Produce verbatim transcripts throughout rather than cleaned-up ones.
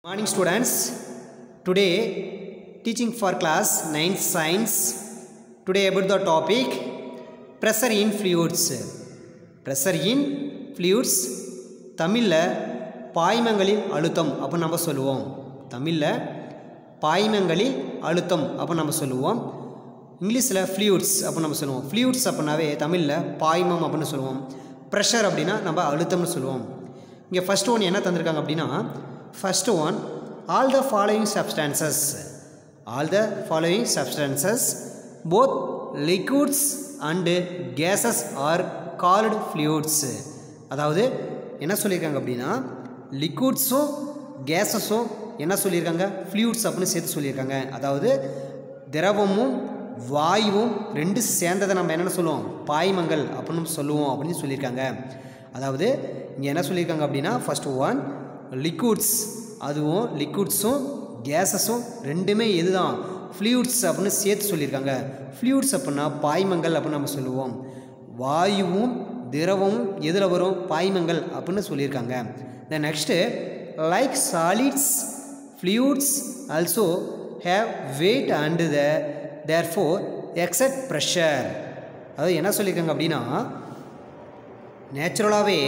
Morning students, today teaching for class ninth science. Today about the topic pressure in fluids. Pressure in fluids தமிழ்ல பாய்மங்களில் அழுத்தம் அப்ப நம்ம சொல்லுவோம். தமிழ்ல பாய்மங்களில் அழுத்தம் அப்ப நம்ம சொல்லுவோம். இங்கிலீஷ்ல fluids அப்ப நம்ம சொல்லுவோம். fluids அப்படினாவே தமிழ்ல பாய்மம் அப்படினு சொல்லுவோம். pressure அப்படினா நம்ம அழுத்தம்னு சொல்லுவோம். இங்க first one என்ன தந்திருக்காங்க அப்படினா first one, all the following substances, all the following substances, both liquids and gases are called fluids. அதாவது என்ன சொல்லியிருக்காங்க அப்படின்னா liquidsோ gassஸோ என்ன சொல்லியிருக்காங்க fluids அப்படின்னு சேர்த்து சொல்லியிருக்காங்க. அதாவது திரவமும் வாயுவும் ரெண்டு சேர்ந்ததை நம்ம என்னென்ன சொல்லுவோம் பாய்மங்கள் அப்படின்னு சொல்லுவோம் அப்படின்னு சொல்லியிருக்காங்க. அதாவது இங்கே என்ன சொல்லியிருக்காங்க அப்படின்னா ஃபர்ஸ்ட் ஒன் லிக்விட்ஸ், அதுவும் லிக்விட்ஸும் கேஸஸும் ரெண்டுமே எது தான் ஃப்ளூயிட்ஸ் அப்படின்னு சேர்த்து சொல்லியிருக்காங்க. ஃப்ளூயிட்ஸ் அப்படின்னா பாய்மங்கள் அப்படின்னு நம்ம சொல்லுவோம். வாயுவும் திரவமும் எதில் வரும் பாய்மங்கள் அப்படின்னு சொல்லியிருக்காங்க. Then next like solids fluids also have weight and the therefore exert pressure. அதாவது என்ன சொல்லியிருக்காங்க அப்படின்னா நேச்சுரலாகவே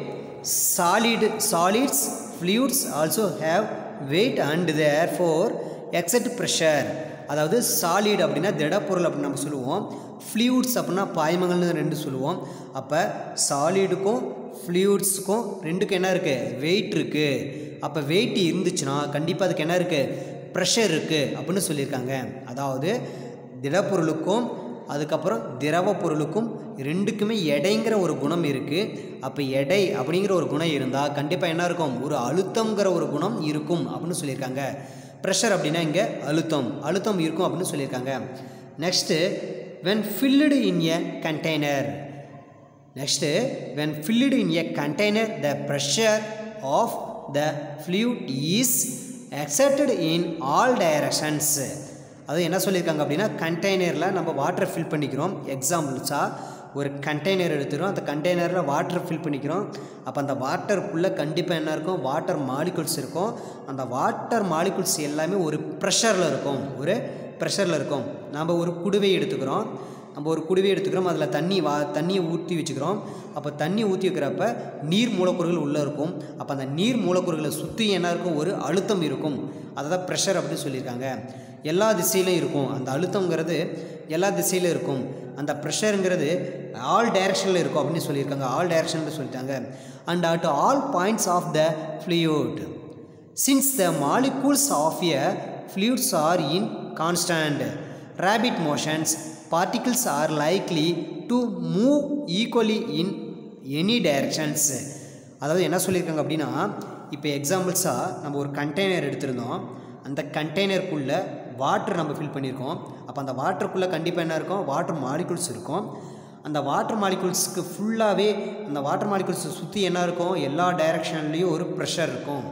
solid solids fluids also have weight and therefore exert pressure. அதாவது சாலிட் அப்படின்னா திடப்பொருள் அப்படின்னு நம்ம சொல்லுவோம். ஃப்ளூயிட்ஸ் அப்படின்னா பாய்மங்கள்னு ரெண்டு சொல்லுவோம். அப்போ சாலிடுக்கும் ஃப்ளூயிட்ஸுக்கும் ரெண்டுக்கும் என்ன இருக்குது வெயிட் இருக்குது. அப்போ வெயிட் இருந்துச்சுன்னா கண்டிப்பாக அதுக்கு என்ன இருக்குது ப்ரெஷர் இருக்குது அப்படின்னு சொல்லியிருக்காங்க. அதாவது திடப்பொருளுக்கும் அதுக்கப்புறம் திரவ பொருளுக்கும் ரெண்டுக்குமே எடைங்கிற ஒரு குணம் இருக்குது. அப்போ எடை அப்படிங்கிற ஒரு குணம் இருந்தால் கண்டிப்பாக என்ன இருக்கும் ஒரு அழுத்தங்கிற ஒரு குணம் இருக்கும் அப்படின்னு சொல்லியிருக்காங்க. ப்ரெஷர் அப்படின்னா இங்கே அழுத்தம் அழுத்தம் இருக்கும் அப்படின்னு சொல்லியிருக்காங்க. Next when filled in a container, next when filled in a container the pressure of the fluid is exerted in all directions. அது என்ன சொல்லியிருக்காங்க அப்படின்னா கண்டெய்னரில் நம்ம வாட்டர் ஃபில் பண்ணிக்கிறோம். எக்ஸாம்பிள்ஸாக ஒரு கண்டெய்னர் எடுத்துகிறோம், அந்த கண்டெய்னரில் வாட்டர் ஃபில் பண்ணிக்கிறோம். அப்போ அந்த வாட்டருக்குள்ளே கண்டிப்பாக என்ன இருக்கும் வாட்டர் மாலிகுல்ஸ் இருக்கும். அந்த வாட்டர் மாலிகுல்ஸ் எல்லாமே ஒரு ப்ரெஷரில் இருக்கும் ஒரு ப்ரெஷரில் இருக்கும். நம்ம ஒரு குடுவை எடுத்துக்கிறோம் நம்ம ஒரு குடுவை எடுத்துக்கிறோம் அதில் தண்ணி வா தண்ணியை ஊற்றி வச்சுக்கிறோம். அப்போ தண்ணி ஊற்றி வைக்கிறப்ப நீர் மூலக்கூறுகள் உள்ளே இருக்கும். அப்போ அந்த நீர் மூலக்கூறுகளை சுற்றி என்ன இருக்கும் ஒரு அழுத்தம் இருக்கும். அதை தான் ப்ரெஷர் அப்படின்னு சொல்லியிருக்காங்க. எல்லா திசையிலும் இருக்கும் அந்த அழுத்தங்கிறது, எல்லா திசையிலும் இருக்கும். அந்த ப்ரெஷருங்கிறது ஆல் டைரக்ஷனில் இருக்கும் அப்படின்னு சொல்லியிருக்காங்க. ஆல் டைரக்ஷனில் சொல்லிட்டாங்க. And at all points of the fluid since the molecules of a fluids are in constant rapid motions particles are likely to move equally in any directions. அதாவது என்ன சொல்லியிருக்காங்க அப்படின்னா இப்போ எக்ஸாம்பிள்ஸாக நம்ம ஒரு கண்டெய்னர் எடுத்திருந்தோம். அந்த கண்டெய்னருக்குள்ளே வாட்டர் நம்ம ஃபில் பண்ணியிருக்கோம். அப்போ அந்த வாட்டருக்குள்ளே கண்டிப்பாக என்ன இருக்கும் வாட்டர் மாலிகுல்ஸ் இருக்கும். அந்த வாட்டர் மாலிகுல்ஸுக்கு ஃபுல்லாகவே அந்த வாட்டர் மாலிகுல்ஸை சுற்றி என்ன இருக்கும் எல்லா டைரக்ஷன்லேயும் ஒரு ப்ரெஷர் இருக்கும்.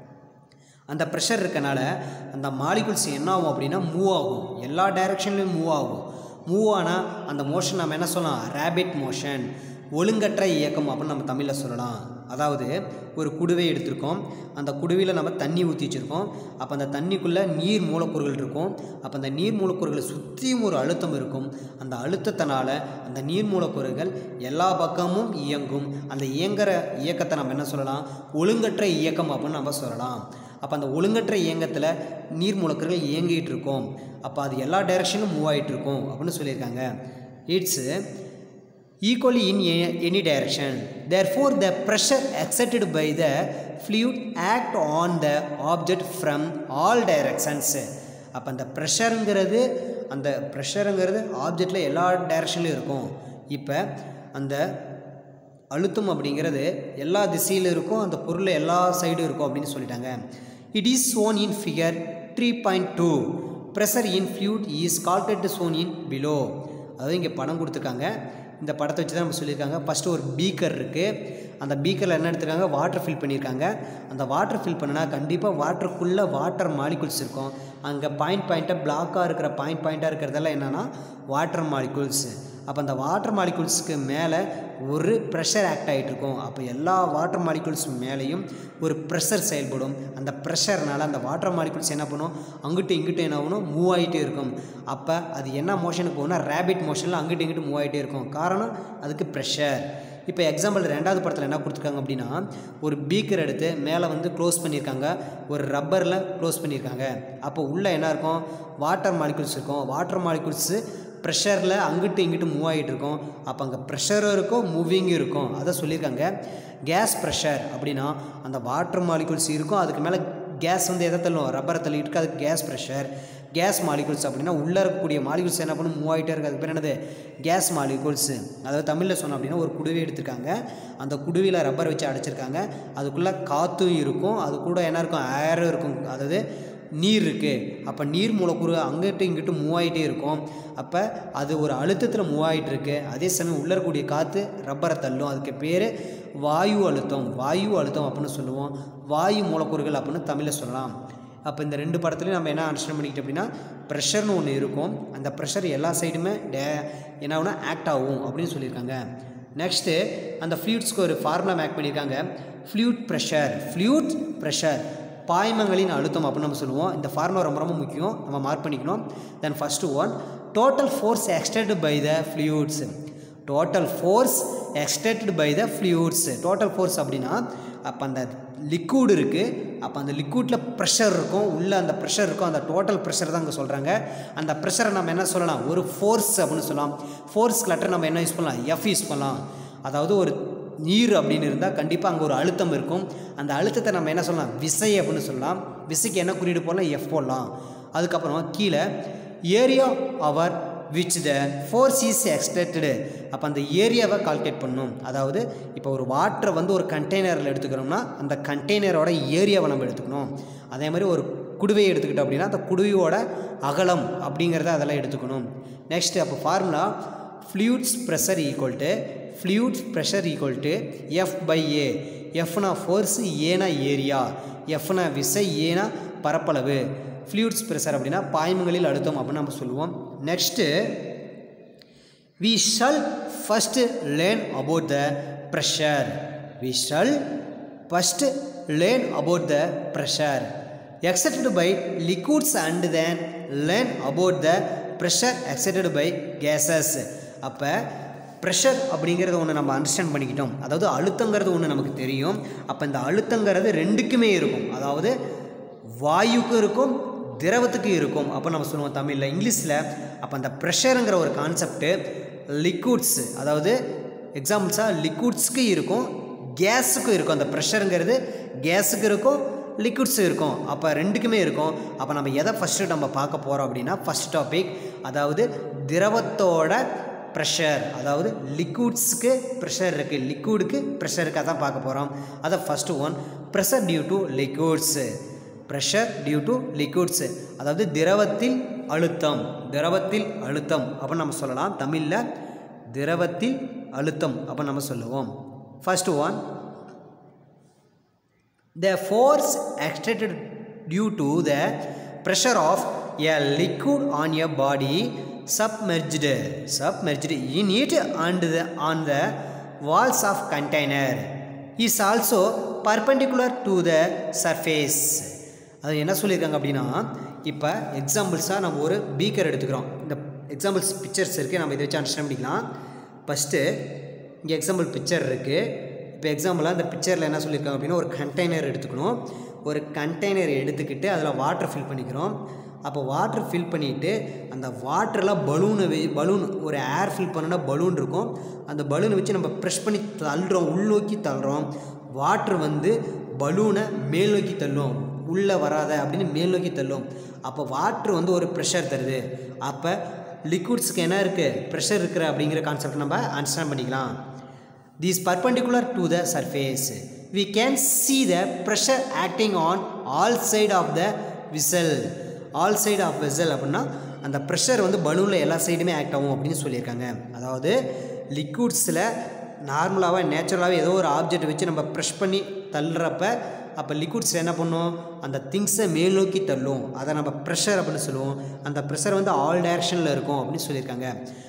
அந்த ப்ரெஷர் இருக்கனால அந்த மாலிகுல்ஸ் என்ன ஆகும் அப்படின்னா மூவ் ஆகும், எல்லா டைரக்ஷன்லேயும் மூவ் ஆகும். மூவ் ஆனால் அந்த மோஷன் நம்ம என்ன சொல்லலாம் ரேபிட் மோஷன், ஒழுங்கற்ற இயக்கம் அப்படின்னு நம்ம தமிழில் சொல்லலாம். அதாவது ஒரு குடுவை எடுத்திருக்கோம், அந்த குடுவையில் நம்ம தண்ணி ஊற்றி வச்சுருக்கோம். அப்போ அந்த தண்ணிக்குள்ளே நீர் மூலக்கூறுகள் இருக்கும். அப்போ அந்த நீர் மூலக்கூறுகளை சுற்றியும் ஒரு அழுத்தம் இருக்கும். அந்த அழுத்தத்தினால அந்த நீர் மூலக்கூறுகள் எல்லா பக்கமும் இயங்கும். அந்த இயங்குகிற இயக்கத்தை நம்ம என்ன சொல்லலாம் ஒழுங்கற்ற இயக்கம் அப்படின்னு நம்ம சொல்லலாம். அப்போ அந்த ஒழுங்கற்ற இயக்கத்தில் நீர் மூலக்கூறுகள் இயங்கிட்டு இருக்கும். அப்போ அது எல்லா டைரக்ஷனும் மூவ் ஆகிட்டு இருக்கும் அப்படின்னு சொல்லியிருக்காங்க. It's equally in any direction therefore the pressure exerted by the fluid act on the object from all directions. அப்போ அந்த ப்ரெஷருங்கிறது அந்த ப்ரெஷருங்கிறது ஆப்ஜெக்டில் எல்லா டைரக்ஷன்லையும் இருக்கும். இப்போ அந்த அழுத்தம் அப்படிங்கிறது எல்லா திசையிலும் இருக்கும், அந்த பொருள் எல்லா சைடும் இருக்கும் அப்படின்னு சொல்லிட்டாங்க. It is shown in figure three point two pressure in fluid is calculated shown in below. அதாவது இங்கே படம் கொடுத்துருக்காங்க. இந்த படத்தை வச்சு தான் நம்ம சொல்லியிருக்காங்க. ஃபஸ்ட்டு ஒரு பீக்கர் இருக்குது. அந்த பீக்கரில் என்ன எடுத்துருக்காங்க வாட்டர் ஃபில் பண்ணியிருக்காங்க. அந்த வாட்டர் ஃபில் பண்ணினா கண்டிப்பாக வாட்டருக்குள்ளே வாட்டர் மாலிகுல்ஸ் இருக்கும். அங்கே பாயிண்ட் பாயிண்ட்டாக பிளாக்காக இருக்கிற பாயிண்ட் பாயிண்ட்டாக இருக்கிறதெல்லாம் என்னென்னா வாட்டர் மாலிகுல்ஸ். அப்போ அந்த வாட்டர் மாலிகுல்ஸ்க்கு மேலே ஒரு ப்ரெஷர் ஆக்ட் ஆகிட்டு இருக்கும். அப்போ எல்லா வாட்டர் மாலிகுல்ஸ் மேலேயும் ஒரு ப்ரெஷர் செயல்படும். அந்த ப்ரெஷர்னால அந்த வாட்டர் மாலிகுல்ஸ் என்ன பண்ணும், அங்கிட்டு இங்கிட்டு என்ன ஆகணும், மூவ் ஆகிட்டே இருக்கும். அப்போ அது என்ன மோஷனுக்கு போகும்னா ரேபிட் மோஷனில் அங்கிட்டு இங்கிட்டு மூவ் ஆகிட்டே இருக்கும். காரணம் அதுக்கு ப்ரெஷர். இப்போ எக்ஸாம்பிள் ரெண்டாவது படத்தில் என்ன கொடுத்துருக்காங்க அப்படின்னா, ஒரு பீக்கர் எடுத்து மேலே வந்து க்ளோஸ் பண்ணியிருக்காங்க, ஒரு ரப்பரில் க்ளோஸ் பண்ணியிருக்காங்க. அப்போ உள்ளே என்ன இருக்கும், வாட்டர் மாலிகுல்ஸ் இருக்கும். வாட்டர் மாலிகுல்ஸு ப்ரெஷரில் அங்கிட்டு இங்கிட்டு மூவ் ஆகிட்டு இருக்கும். அப்போ அங்கே ப்ரெஷரும் இருக்கும், மூவிங்கும் இருக்கும். அதை சொல்லியிருக்காங்க. கேஸ் ப்ரெஷர் அப்படின்னா அந்த வாட்டர் மாலிகுல்ஸ் இருக்கும், அதுக்கு மேலே கேஸ் வந்து எதை தள்ளும், ரப்பரை தள்ளிட்டு இருக்கு, அதுக்கு கேஸ் ப்ரெஷர். கேஸ் மாலிகுல்ஸ் அப்படின்னா உள்ளே இருக்கக்கூடிய மாலிகுல்ஸ் என்ன பண்ணும், மூவ் ஆகிட்டே இருக்குது, அதுக்கு பேர் என்னது, கேஸ் மாலிகுல்ஸ். அதாவது தமிழில் சொன்னோம் அப்படின்னா ஒரு குடுவை எடுத்துருக்காங்க, அந்த குடுவையில் ரப்பர் வச்சு அடைச்சிருக்காங்க, அதுக்குள்ளே காற்றும் இருக்கும், அது கூட என்ன இருக்கும், ஏரும் இருக்கும், அதாவது நீர் இருக்குது. அப்போ நீர் மூலக்கூறு அங்கிட்டு இங்கிட்டு மூவ் ஆகிட்டே இருக்கும். அப்போ அது ஒரு அழுத்தத்தில் மூவ் ஆகிட்டு இருக்கு. அதே சமயம் உள்ளே இருக்கக்கூடிய காற்று ரப்பரை தள்ளும், அதுக்கு பேர் வாயு அழுத்தம். வாயு அழுத்தம் அப்படின்னு சொல்லுவோம், வாயு மூலக்கூறுகள் அப்படின்னு தமிழில் சொல்லலாம். அப்போ இந்த ரெண்டு படத்துலையும் நம்ம என்ன அண்டர்ஸ்டாண்ட் பண்ணிக்கிட்டோம் அப்படின்னா, ப்ரெஷர்னு ஒன்று இருக்கும், அந்த ப்ரெஷர் எல்லா சைடுமே டே என்ன ஆகுனா ஆக்ட் ஆகும் அப்படின்னு சொல்லியிருக்காங்க. நெக்ஸ்ட்டு அந்த ஃப்ளூயிட்ஸ்க்கு ஒரு ஃபார்முலா மேக் பண்ணியிருக்காங்க. ஃப்ளூயிட் ப்ரெஷர், ஃப்ளூயிட் ப்ரெஷர் பாய்மங்களின் அழுத்தம் அப்படின்னு நம்ம சொல்லுவோம். இந்த ஃபார்முலா ரொம்ப ரொம்ப முக்கியம், நம்ம மார்க் பண்ணிக்கணும். Then first one, total force extended by the fluids. Total force extended by the fluids. Total force அப்படின்னா அப்போ அந்த லிக்விட் இருக்குது, அப்போ அந்த லிக்விடில் ப்ரெஷர் இருக்கும், உள்ளே அந்த ப்ரெஷர் இருக்கும், அந்த டோட்டல் ப்ரெஷர் தான் இங்கே சொல்கிறாங்க. அந்த ப்ரெஷரை நம்ம என்ன சொல்லலாம், ஒரு ஃபோர்ஸ் அப்படின்னு சொல்லலாம். ஃபோர்ஸ்க்கு லெட்டர் நம்ம என்ன யூஸ் பண்ணலாம், எஃப் யூஸ் பண்ணலாம். அதாவது ஒரு நீர் அப்படின்னு இருந்தால் கண்டிப்பாக அங்கே ஒரு அழுத்தம் இருக்கும், அந்த அழுத்தத்தை நம்ம என்ன சொல்லலாம், விசை அப்படின்னு சொல்லலாம். விசைக்கு என்ன குறியீடு போடலாம், எஃப் போடலாம். அதுக்கப்புறம் கீழே area over which the force is extended. அப்போ அந்த ஏரியாவை கால்குலேட் பண்ணணும். அதாவது இப்போ ஒரு வாட்டரை வந்து ஒரு கண்டெய்னரில் எடுத்துக்கிறோம்னா அந்த கண்டெய்னரோட ஏரியாவை நம்ம எடுத்துக்கணும். அதே மாதிரி ஒரு குடுவையை எடுத்துக்கிட்டோம் அப்படின்னா அந்த குடுவையோட அகலம் அப்படிங்கிறத அதெல்லாம் எடுத்துக்கணும். நெக்ஸ்ட்டு அப்போ formula fluids pressure equal to fluids pressure equal to F by A. எஃப்னா ஃபோர்ஸு, ஏனா ஏரியா, எஃப்னா விசை, ஏனா பரப்பளவு. ஃப்ளூயிட்ஸ் ப்ரெஷர் அப்படின்னா பாய்மங்களில் அழுத்தம் அப்படின்னு நம்ம சொல்லுவோம். Next we shall first learn about the pressure. we shall first learn about the pressure exerted by liquids and then learn about the pressure exerted by gases. அப்போ ப்ரெஷர் அப்படிங்கிறது ஒன்று நம்ம அண்டர்ஸ்டாண்ட் பண்ணிக்கிட்டோம், அதாவது அழுத்தங்கிறது ஒன்று நமக்கு தெரியும். அப்போ இந்த அழுத்தங்கிறது ரெண்டுக்குமே இருக்கும், அதாவது வாயுக்கும் இருக்கும் திரவத்துக்கு இருக்கும் அப்போ நம்ம சொல்லுவோம் தமிழில். இங்கிலீஷில் அப்போ அந்த ப்ரெஷருங்கிற ஒரு கான்செப்ட்டு லிக்விட்ஸ், அதாவது எக்ஸாம்பிள்ஸாக லிக்விட்ஸ்க்கு இருக்கும் கேஸுக்கும் இருக்கும். அந்த ப்ரெஷருங்கிறது கேஸுக்கு இருக்கும் லிக்விட்ஸும் இருக்கும், அப்போ ரெண்டுக்குமே இருக்கும். அப்போ நம்ம எதை ஃபஸ்ட்டு நம்ம பார்க்க போகிறோம் அப்படின்னா ஃபஸ்ட் டாபிக், அதாவது திரவத்தோட ப்ரெஷர், அதாவது லிக்விட்ஸுக்கு ப்ரெஷர் இருக்குது, லிக்விடுக்கு ப்ரெஷருக்கு அதான் பார்க்க போகிறோம். அதை first one, pressure due to liquids. Pressure due to liquids அதாவது திரவத்தில் அழுத்தம், திரவத்தில் அழுத்தம் அப்படின்னு நம்ம சொல்லலாம். தமிழில் திரவத்தில் அழுத்தம் அப்படின்னு நம்ம சொல்லுவோம். First one, the force extended due to the pressure of a liquid on a body submerged submerged in it and the on the walls of container is also perpendicular to the surface. அது என்ன சொல்லியிருக்காங்க அப்படின்னா, இப்போ எக்ஸாம்பிள்ஸாக நம்ம ஒரு beaker எடுத்துக்கிறோம். இந்த examples pictures இருக்குது, நம்ம இதை வச்சு அண்டர்ஸ்டாண்ட் பண்ணிக்கலாம். ஃபஸ்ட்டு இங்கே எக்ஸாம்பிள் பிக்சர் இருக்குது. இப்போ எக்ஸாம்பிளாக இந்த பிக்சரில் என்ன சொல்லியிருக்காங்க அப்படின்னா, ஒரு கண்டெய்னர் எடுத்துக்கணும். ஒரு கண்டெய்னர் எடுத்துக்கிட்டு அதில் வாட்டர் ஃபில் பண்ணிக்கிறோம். அப்போ வாட்டர் ஃபில் பண்ணிவிட்டு அந்த வாட்டரில் பலூனை வே பலூன் ஒரு ஏர் ஃபில் பண்ணோன்னா பலூன் இருக்கும், அந்த பலூனை வச்சு நம்ம ப்ரெஷ் பண்ணி தள்ளுறோம், உள்நோக்கி தள்ளுறோம். வாட்ரு வந்து பலூனை மேல் நோக்கி தள்ளும், உள்ளே வராத அப்படின்னு மேல் நோக்கி தள்ளும். அப்போ வாட்ரு வந்து ஒரு ப்ரெஷர் தருது. அப்போ லிக்விட்ஸ்க்கு என்ன இருக்குது, ப்ரெஷர் இருக்கிற அப்படிங்கிற கான்செப்ட் நம்ம அண்டர்ஸ்டாண்ட் பண்ணிக்கலாம். This perpendicular to the surface we can see the pressure acting on all side of the vessel. All side of vessel அப்படின்னா அந்த ப்ரெஷர் வந்து பலூனில் எல்லா சைடுமே ஆக்ட் ஆகும் அப்படின்னு சொல்லியிருக்காங்க. அதாவது லிக்விட்ஸில் நார்மலாகவே நேச்சுரலாகவே ஏதோ ஒரு ஆப்ஜெக்ட் வச்சு நம்ம ப்ரெஷ் பண்ணி தள்ளுறப்ப அப்போ லிக்விட்ஸில் என்ன பண்ணும், அந்த திங்ஸை மேல் நோக்கி தள்ளும், அதை நம்ம ப்ரெஷர் அப்படின்னு சொல்லுவோம். அந்த ப்ரெஷர் வந்து ஆல் டைரக்ஷனில் இருக்கும் அப்படின்னு சொல்லியிருக்காங்க.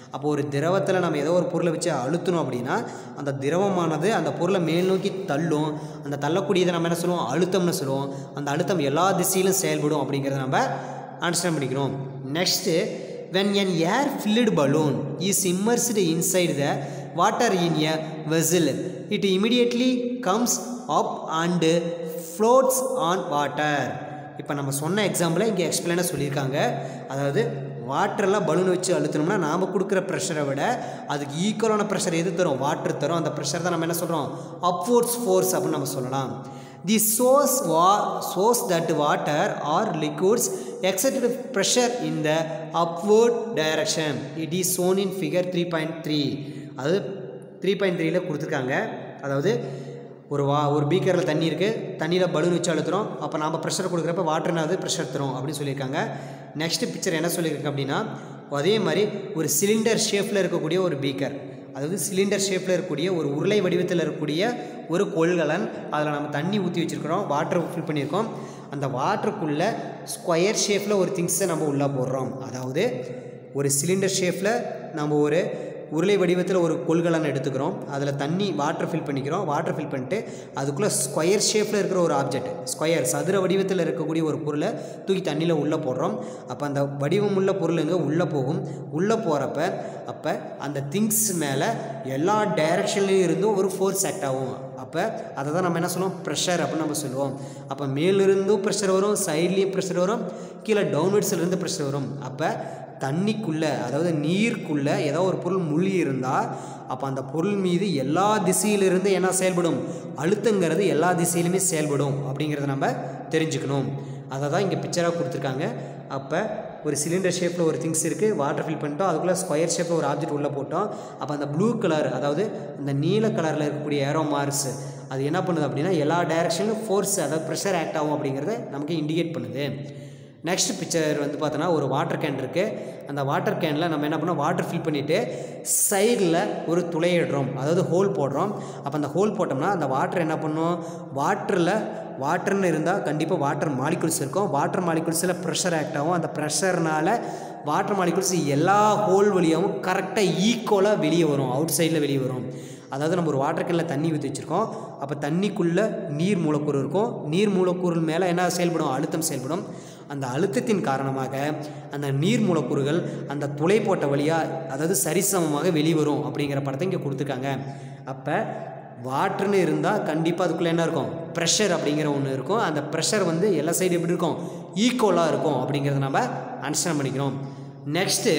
அப்போ ஒரு திரவத்தில் நம்ம ஏதோ ஒரு பொருளை வச்சு அழுத்தணும் அப்படின்னா அந்த திரவமானது அந்த பொருளை மேல் நோக்கி தள்ளும். அந்த தள்ளக்கூடியதை நம்ம என்ன சொல்லுவோம், அழுத்தம்னு சொல்லுவோம். அந்த அழுத்தம் எல்லா திசையிலும் செயல்படும் அப்படிங்கிறத நம்ம அண்டர்ஸ்டாண்ட் பண்ணிக்கிறோம். Next, when an air filled balloon is immersed inside the water in a vessel, it immediately comes up and floats on water. இப்போ நம்ம சொன்ன எக்ஸாம்பிளை இங்கே எக்ஸ்பிளைனாக சொல்லியிருக்காங்க. அதாவது வாட்டரெல்லாம் பலூன் வச்சு அழுத்தணும்னா நாம் கொடுக்குற ப்ரெஷரை விட அதுக்கு ஈக்குவலான ப்ரெஷர் எது தரும், வாட்டர் தரும். அந்த ப்ரெஷர் தான் நம்ம என்ன சொல்கிறோம், அப்வர்ட்ஸ் ஃபோர்ஸ் அப்படின்னு நம்ம சொல்லலாம். தி சோர்ஸ் வா source that water or liquids exerted pressure in the upward direction. It is shown in figure three point three. அதாவது த்ரீ பாயிண்ட் த்ரீல கொடுத்துருக்காங்க. அதாவது ஒரு வா ஒரு பீக்கரில் தண்ணி இருக்குது, தண்ணியில் பலூன் வச்சு அழுத்துறோம். அப்போ நம்ம ப்ரெஷர் கொடுக்குறப்ப வாட்டர்னாவது ப்ரெஷர் தரும் அப்படின்னு சொல்லியிருக்காங்க. நெக்ஸ்ட்டு பிக்சர் என்ன சொல்லியிருக்காங்க அப்படின்னா, அதே மாதிரி ஒரு சிலிண்டர் ஷேப்பில் இருக்கக்கூடிய ஒரு பீக்கர், அதாவது சிலிண்டர் ஷேப்பில் இருக்கக்கூடிய ஒரு உருளை வடிவத்தில் இருக்கக்கூடிய ஒரு கொள்கலன், அதில் நம்ம தண்ணி ஊற்றி வச்சுருக்கிறோம், வாட்டர் ஃபில் பண்ணியிருக்கோம். அந்த வாட்டருக்குள்ளே ஸ்கொயர் ஷேப்பில் ஒரு திங்ஸை நம்ம உள்ளே போடுறோம். அதாவது ஒரு சிலிண்டர் ஷேப்பில் நம்ம ஒரு உருளை வடிவத்தில் ஒரு கொள்கலன் எடுத்துக்கிறோம், அதில் தண்ணி வாட்டர் ஃபில் பண்ணிக்கிறோம். வாட்டர் ஃபில் பண்ணிட்டு அதுக்குள்ளே ஸ்கொயர் ஷேப்பில் இருக்கிற ஒரு ஆப்ஜெக்ட், ஸ்கொயர் சதுர வடிவத்தில் இருக்கக்கூடிய ஒரு பொருளை தூக்கி தண்ணியில் உள்ளே போடுறோம். அப்போ அந்த வடிவம் உள்ள பொருளுங்க உள்ளே போகும். உள்ளே போகிறப்ப அப்போ அந்த திங்ஸ் மேலே எல்லா டைரக்ஷன்லேயும் இருந்தும் ஒரு ஃபோர்ஸ் ஆக்ட் ஆகும். அப்போ அதை தான் நம்ம என்ன சொல்லுவோம், ப்ரெஷர் அப்படின்னு நம்ம சொல்லுவோம். அப்போ மேலிருந்தும் ப்ரெஷர் வரும், சைட்லேயும் ப்ரெஷர் வரும், கீழே டவுன்வர்ட்ஸ்லேருந்து ப்ரெஷர் வரும். அப்போ தண்ணிக்குள்ளே, அதாவது நீருக்குள்ளே ஏதோ ஒரு பொருள் மூழ்கி இருந்தால் அப்போ அந்த பொருள் மீது எல்லா திசையிலிருந்து என்ன செயல்படும், அழுத்தங்கிறது எல்லா திசையிலுமே செயல்படும் அப்படிங்கிறத நம்ம தெரிஞ்சுக்கணும். அதை தான் இங்கே பிக்சராக கொடுத்துருக்காங்க. அப்போ ஒரு சிலிண்டர் ஷேப்பில் ஒரு திங்ஸ் இருக்குது, வாட்டர் ஃபில் பண்ணிட்டோம், அதுக்குள்ளே ஸ்கொயர் ஷேப்பில் ஒரு ஆப்ஜெக்ட் உள்ளே போட்டோம். அப்போ அந்த ப்ளூ கலர், அதாவது அந்த நீல கலரில் இருக்கக்கூடிய ஏரோ மார்க்ஸ் அது என்ன பண்ணுது அப்படின்னா எல்லா டைரக்ஷன்லையும் ஃபோர்ஸ், அதாவது ப்ரெஷர் ஆக்ட் ஆகும் அப்படிங்கிறத நமக்கு இண்டிகேட் பண்ணுது. நெக்ஸ்ட் பிக்சர் வந்து பார்த்தோன்னா ஒரு வாட்டர் கேன் இருக்குது. அந்த வாட்டர் கேனில் நம்ம என்ன பண்ணோம், வாட்டர் ஃபில் பண்ணிவிட்டு சைடில் ஒரு துளையிடுறோம், அதாவது ஹோல் போடுறோம். அப்போ அந்த ஹோல் போட்டோம்னா அந்த வாட்டர் என்ன பண்ணும், வாட்டரில் வாட்டர்னு இருந்தால் கண்டிப்பாக வாட்டர் மாலிகுல்ஸ் இருக்கும். வாட்டர் மாலிகுல்ஸில் ப்ரெஷர் ஆக்ட் ஆகும். அந்த ப்ரெஷர்னால் வாட்டர் மாலிகுல்ஸ் எல்லா ஹோல் வழியாகவும் கரெக்டாக ஈக்குவலாக வெளியே வரும், அவுட் சைடில் வெளியே வரும். அதாவது நம்ம ஒரு வாட்டர் கேனில் தண்ணி ஊற்றி வச்சுருக்கோம். அப்போ தண்ணிக்குள்ளே நீர் மூலக்கூறு இருக்கும். நீர் மூலக்கூறு மேலே என்ன செயல்படும், அழுத்தம் செயல்படும். அந்த அழுத்தத்தின் காரணமாக அந்த நீர் மூலக்கூறுகள் அந்த துளை போட்ட வழியாக, அதாவது சரிசமமாக வெளிவரும் அப்படிங்கிற படத்தை இங்கே கொடுத்துருக்காங்க. அப்போ வாட்டர்னு இருந்தால் கண்டிப்பாக அதுக்குள்ளே என்ன இருக்கும், ப்ரெஷர் அப்படிங்கிற ஒன்று இருக்கும். அந்த ப்ரெஷர் வந்து எல்லா சைடு எப்படி இருக்கும், ஈக்குவலாக இருக்கும் அப்படிங்கிறத நம்ம அண்டர்ஸ்டாண்ட் பண்ணிக்கிறோம். Next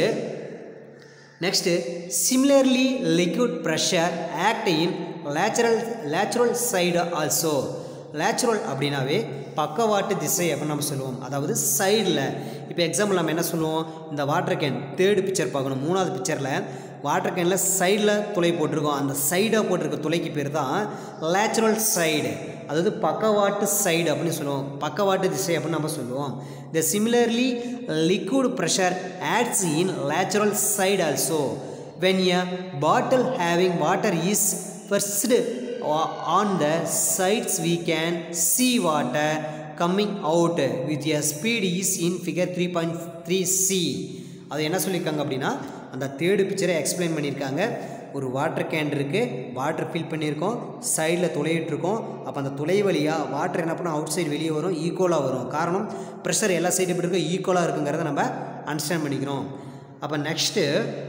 next similarly liquid pressure act in lateral lateral side also. Lateral அப்படின்னாவே பக்கவாட்டு திசை அப்படின்னு நம்ம சொல்லுவோம். அதாவது சைடில், இப்போ எக்ஸாம்பிள் நம்ம என்ன சொல்லுவோம், இந்த வாட்டர் கேன் தேர்டு பிக்சர் பார்க்கணும். மூணாவது பிக்சரில் வாட்டர் கேனில் சைடில் துளை போட்டிருக்கோம். அந்த சைடாக போட்டிருக்க துளைக்கு பேர் தான் லேச்சுரல் சைடு, அதாவது பக்கவாட்டு சைடு அப்படின்னு சொல்லுவோம், பக்கவாட்டு திசை அப்படின்னு நம்ம சொல்லுவோம். The similarly liquid pressure acts in lateral side also. When a bottle having water is first on the sides we can see water coming out with a speed is in figure three point three C. அது என்ன சொல்லியிருக்காங்க அப்படின்னா, அந்த third பிக்சரை explain பண்ணியிருக்காங்க. ஒரு water can இருக்குது, water fill பண்ணியிருக்கோம், சைடில் துளையிட்ருக்கோம். அப்போ அந்த துளை வழியாக வாட்டர் என்ன பண்ணால் அவுட் சைடு வெளியே வரும், ஈக்குவலாக வரும். காரணம் ப்ரெஷர் எல்லா சைடு எப்படி இருக்கும், ஈக்குவலாக இருக்குங்கிறத நம்ம அண்டர்ஸ்டாண்ட் பண்ணிக்கிறோம். அப்போ next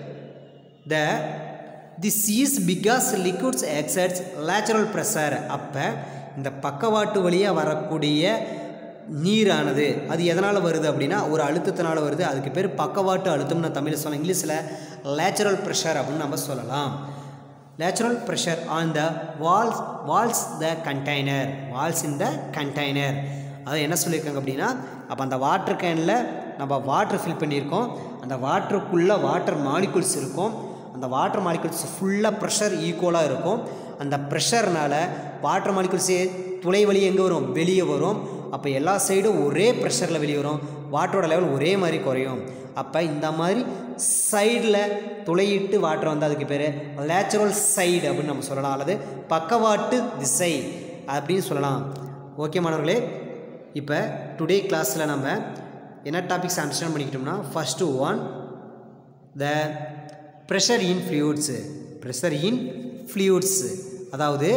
the this is because liquids exerts lateral pressure. அப்போ இந்த பக்கவாட்டு வழியாக வரக்கூடிய நீரானது அது எதனால் வருது அப்படின்னா ஒரு அழுத்தத்தினால் வருது. அதுக்கு பேர் பக்கவாட்டு அழுத்தம். நான் தமிழில் சொல்லலாம், இங்கிலீஷில் லேச்சுரல் ப்ரெஷர் அப்படின்னு நம்ம சொல்லலாம். Lateral pressure on the walls walls the container walls in the container. அதை என்ன சொல்லியிருக்காங்க அப்படின்னா, அப்போ அந்த வாட்டர் கேனில் நம்ம வாட்டர் ஃபில் பண்ணியிருக்கோம். அந்த வாட்டருக்குள்ளே வாட்டர் மாலிகுல்ஸ் இருக்கும். அந்த வாட்டர் மாலிகுல்ஸ் ஃபுல்லாக ப்ரெஷர் ஈக்குவலாக இருக்கும். அந்த ப்ரெஷர்னால் வாட்டர் மாலிகுல்ஸே துளை வழி எங்கே வரும், வெளியே வரும். அப்போ எல்லா சைடும் ஒரே ப்ரெஷரில் வெளியே வரும், வாட்டரோட லெவல் ஒரே மாதிரி குறையும். அப்போ இந்த மாதிரி சைடில் துளையிட்டு வாட்டர் வந்து அதுக்கு பேர் லேச்சுரல் சைடு அப்படின்னு நம்ம சொல்லலாம், அல்லது பக்கவாட்டு திசை அப்படின்னு சொல்லலாம். ஓகே மாணவர்களே, இப்போ டுடே கிளாஸில் நம்ம என்ன டாபிக்ஸ் அண்டர்ஸ்டாண்ட் பண்ணிக்கிட்டோம்னா, first one the pressure in fluids pressure in fluids அதாவது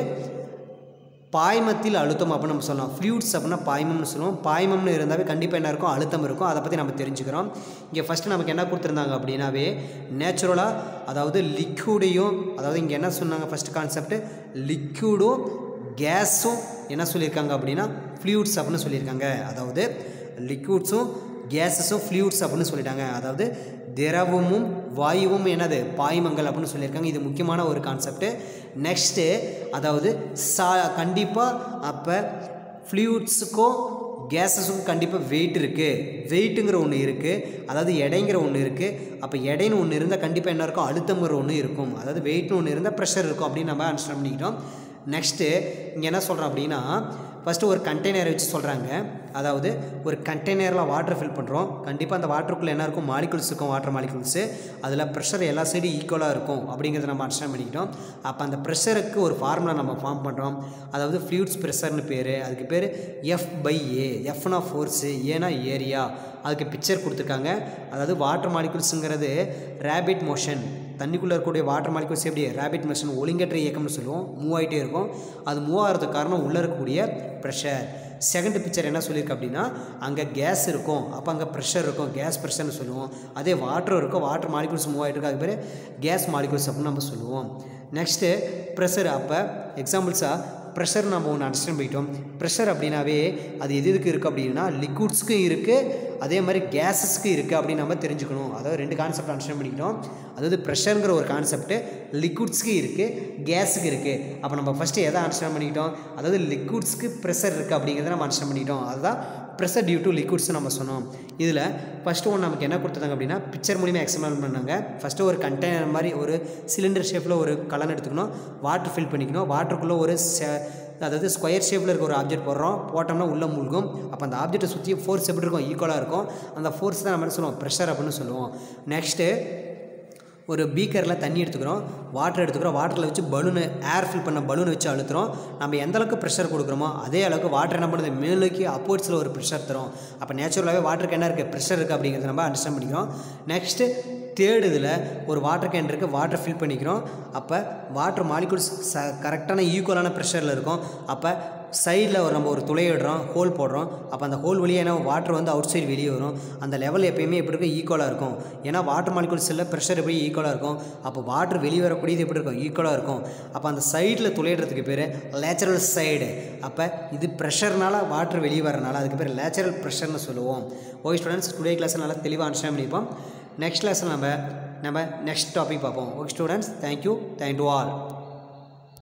பாய்மத்தில் அழுத்தம் அப்படின்னு நம்ம சொல்லலாம். ஃப்ளூயிட்ஸ் அப்படின்னா பாய்மம்னு சொல்லுவோம். பாய்மம்னு இருந்தாவே கண்டிப்பாக என்ன இருக்கும், அழுத்தம் இருக்கும். அதை பற்றி நம்ம தெரிஞ்சுக்கிறோம். இங்கே ஃபஸ்ட்டு நமக்கு என்ன கொடுத்துருந்தாங்க அப்படின்னாவே நேச்சுரலாக அதாவது லிக்யூடையும் அதாவது இங்கே என்ன சொன்னாங்க ஃபஸ்ட்டு கான்செப்ட் லிக்யூடும் கேஸும் என்ன சொல்லியிருக்காங்க அப்படின்னா ஃப்ளூயிட்ஸ் அப்படின்னு சொல்லியிருக்காங்க. அதாவது லிக்யூட்ஸும் கேஸஸும் ஃப்ளூயிட்ஸ் அப்படின்னு சொல்லிட்டாங்க. அதாவது திரவமும் வாயுவும் என்னது பாய்மங்கள் அப்படின்னு சொல்லியிருக்காங்க. இது முக்கியமான ஒரு கான்செப்ட்டு. நெக்ஸ்ட்டு அதாவது சா கண்டிப்பாக அப்போ ஃப்ளூயிட்ஸுக்கும் கேஸஸுக்கும் கண்டிப்பாக வெயிட் இருக்குது. வெயிட்டுங்கிற ஒன்று இருக்குது, அதாவது எடைங்கிற ஒன்று இருக்குது. அப்போ எடைன்னு ஒன்று இருந்தால் கண்டிப்பாக என்ன இருக்கும், அழுத்தங்கிற ஒன்று இருக்கும். அதாவது வெயிட்னு ஒன்று இருந்தால் ப்ரெஷர் இருக்கும் அப்படின்னு நம்ம அண்டர்ஸ்டாண்ட் பண்ணிக்கிட்டோம். நெக்ஸ்ட்டு இங்கே என்ன சொல்கிறோம் அப்படின்னா ஃபஸ்ட்டு ஒரு கண்டெய்னர் வச்சு சொல்கிறாங்க. அதாவது ஒரு கண்டெய்னரில் வாட்டர் ஃபில் பண்ணுறோம். கண்டிப்பாக அந்த வாட்டருக்குள்ளே என்ன இருக்கும், மாலிகுல்ஸ் இருக்கும், வாட்டர் மாலிகுல்ஸு. அதில் ப்ரெஷர் எல்லா சைடும் ஈக்குவலாக இருக்கும் அப்படிங்கிறத நம்ம அண்டர்ஸ்டாண்ட் பண்ணிக்கிட்டோம். அப்போ அந்த ப்ரெஷருக்கு ஒரு ஃபார்முலா நம்ம ஃபார்ம் பண்ணுறோம். அதாவது ஃப்ளூயிட்ஸ் ப்ரெஷர்னு பேர். அதுக்கு பேர் எஃப் பை ஏ. எஃப்னா ஃபோர்ஸு, ஏனா ஏரியா. அதுக்கு பிக்சர் கொடுத்துருக்காங்க. அதாவது வாட்டர் மாலிகுல்ஸுங்கிறது ரேபிட் மோஷன். தண்ணிக்குள்ளே இருக்கக்கூடிய வாட்டர் மாலிகுல்ஸ் எப்படி ரேபிட் மோஷன் ஒழுங்கற்ற இயக்கம்னு சொல்லுவோம். மூவ் ஆகிட்டே இருக்கும். அது மூவ் ஆகிறதுக்கு காரணம் உள்ளே இருக்கக்கூடிய ப்ரெஷர். செகண்ட் பிக்சர் என்ன சொல்லியிருக்கு அப்படின்னா அங்கே கேஸ் இருக்கும், அப்போ அங்கே ப்ரெஷர் இருக்கும், கேஸ் ப்ரெஷர்னு சொல்லுவோம். அதே வாட்டர் இருக்கும், வாட்டர் மாலிகுல்ஸ் மூவ் ஆகிட்டு இருக்கும், அது பேர் கேஸ் மாலிகுல்ஸ் அப்படின்னு நம்ம சொல்லுவோம். Next pressure. அப்போ எக்ஸாம்பிள்ஸாக ப்ரெஷர் நம்ம ஒன்று அண்டர்ஸ்டாண்ட் பண்ணிட்டோம். ப்ரெஷர் அப்படின்னாவே அது எது எதுக்கு இருக்குது அப்படின்னா லிக்விட்ஸ்க்கும் இருக்குது, அதே மாதிரி கேஸஸ்க்கு இருக்குது அப்படின்னு நம்ம தெரிஞ்சுக்கணும். அதாவது ரெண்டு கான்செப்ட் அண்டர்ஸ்டாண்ட் பண்ணிக்கிட்டோம். அதாவது ப்ரெஷருங்கிற ஒரு கான்செப்ட்டு லிக்விட்ஸ்க்கு இருக்குது, கேஸுக்கு இருக்குது. அப்போ நம்ம ஃபஸ்ட்டு எதை அண்டர்ஸ்டாண்ட் பண்ணிக்கிட்டோம், அதாவது லிக்விட்ஸ்க்கு ப்ரெஷர் இருக்குது அப்படிங்கிறத நம்ம அண்டர்ஸ்டாண்ட் பண்ணிக்கிட்டோம். அதுதான் ப்ரெஷர் டியூ டு லிக்விட்ஸ் நம்ம சொன்னோம். இதில் ஃபஸ்ட்டு ஒன்று நமக்கு என்ன கொடுத்தாங்க அப்படின்னா பிக்சர் மூலிமா எக்ஸ்பிளைன் பண்ணாங்க. ஃபஸ்ட்டு ஒரு கண்டெய்னர் மாதிரி ஒரு சிலிண்டர் ஷேப்பில் ஒரு கலன் எடுத்துக்கணும், வாட்டர் ஃபில் பண்ணிக்கணும். வாட்டருக்குள்ளே ஒரு அதாவது ஸ்கொயர் ஷேப்பில் இருக்க ஒரு ஆப்ஜெக்ட் போடுறோம், போட்டோம்னா உள்ளே மூழ்கும். அப்போ அந்த ஆப்ஜெக்ட்டை சுற்றி ஃபோர்ஸ் எப்படி இருக்கும், ஈக்குவலாக இருக்கும். அந்த ஃபோர்ஸ் தான் நம்ம என்ன சொல்லுவோம், ப்ரெஷர் அப்படின்னு சொல்லுவோம். நெக்ஸ்ட்டு ஒரு பீக்கரில் தண்ணி எடுத்துக்கிறோம், வாட்டர் எடுத்துக்கிறோம். வாட்டரில் வச்சு பலூனு ஏர் ஃபில் பண்ண பலூனை வச்சு அழுத்துறோம். நம்ம எந்த அளவுக்கு ப்ரெஷர் கொடுக்குறோமோ அதே அளவுக்கு வாட்டர் என்ன பண்ணுது, மேலோக்கி அப்போர்ட்ஸில் ஒரு ப்ரெஷர் தரும். அப்போ நேச்சுரலாகவே வாட்டருக்கு என்ன இருக்குது, ப்ரெஷர் இருக்குது அப்படிங்கிறத நம்ம அண்டர்ஸ்டாண்ட் பண்ணிக்கிறோம். நெக்ஸ்ட்டு தேர்டு இதில் ஒரு வாட்டர் கேன் இருக்குது, வாட்டர் ஃபில் பண்ணிக்கிறோம். அப்போ வாட்டர் மாலிகுல்ஸ் ச கரெக்டான ஈக்குவலான ப்ரெஷரில் இருக்கும். அப்போ சைடில் ஒரு நம்ம ஒரு துளை விடுறோம், ஹோல் போடுறோம். அப்போ அந்த ஹோல் வழியாக என்ன வாட்டர் வந்து அவுட் சைடு வெளியே வரும். அந்த லெவல் எப்பயுமே எப்படி இருக்கும், ஈக்குவலாக இருக்கும். ஏன்னா வாட்டர் மாலிகுல்ஸில் ப்ரெஷர் எப்படி ஈக்குவலாக இருக்கும், அப்போ வாட்டர் வெளியே வரக்கூடியது எப்படி இருக்கும், ஈக்குவலாக இருக்கும். அப்போ அந்த சைடில் துளையிடுறதுக்கு பேர் லேச்சுரல் சைடு. அப்போ இது ப்ரெஷர்னால வாட்டர் வெளியே வரனால அதுக்கு பேர் லேச்சுரல் ப்ரெஷர்னு சொல்லுவோம். ஓகே ஸ்டூடெண்ட்ஸ், டுடே கிளாஸில் நல்லா தெளிவாக அண்டர்ஸ்டாண்ட் பண்ணிப்போம். நெக்ஸ்ட் கிளாஸில் நம்ம நம்ம நெக்ஸ்ட் டாபிக் பார்ப்போம். Okay students, thank you, thank to all.